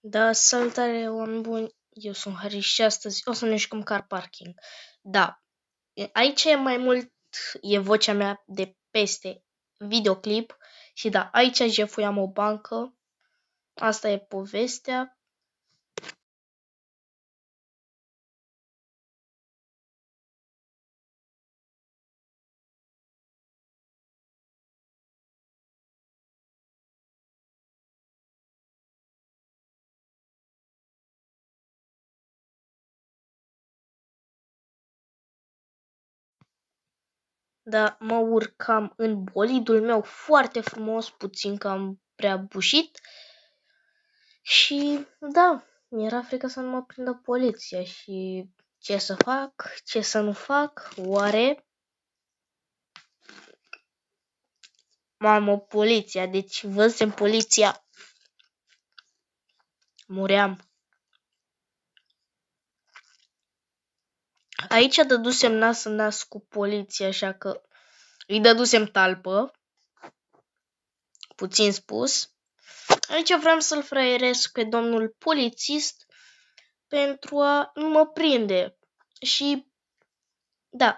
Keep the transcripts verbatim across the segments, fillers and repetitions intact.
Da, salutare, oameni buni, eu sunt Harry și astăzi o să ne jucăm car parking. Da, aici e mai mult, e vocea mea de peste videoclip și da, aici jefuiam o bancă, asta e povestea. Da, mă urcam în bolidul meu foarte frumos, puțin cam prea bușit. Și da, mi-era frică să nu mă prindă poliția și ce să fac, ce să nu fac, oare? Mamă, poliția, deci văzusem poliția, muream. Aici dădusem nas în nas cu poliția, așa că îi dădusem talpă, puțin spus. Aici vreau să-l fraieresc pe domnul polițist pentru a nu mă prinde. Și da.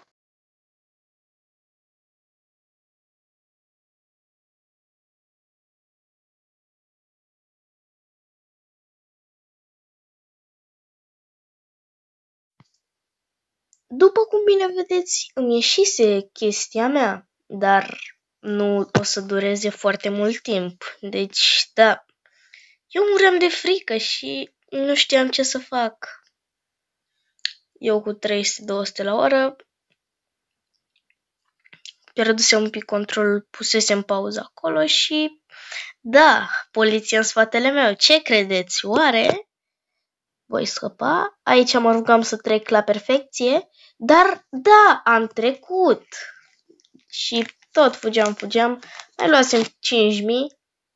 După cum bine vedeți, îmi ieșise chestia mea, dar nu o să dureze foarte mult timp. Deci, da, eu muream de frică și nu știam ce să fac. Eu cu trei sute două sute la oră, pierdusem un pic controlul, pusesem pauză acolo și, da, poliția în spatele meu. Ce credeți, oare? Voi scăpa? Aici mă rugam să trec la perfecție, dar da, am trecut. Și tot fugeam, fugeam, mai luasem cinci mii.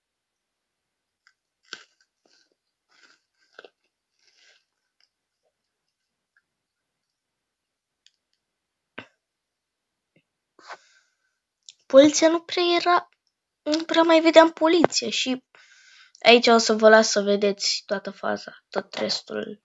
Poliția nu prea era, nu prea mai vedeam poliție și aici o să vă las să vedeți toată faza, tot restul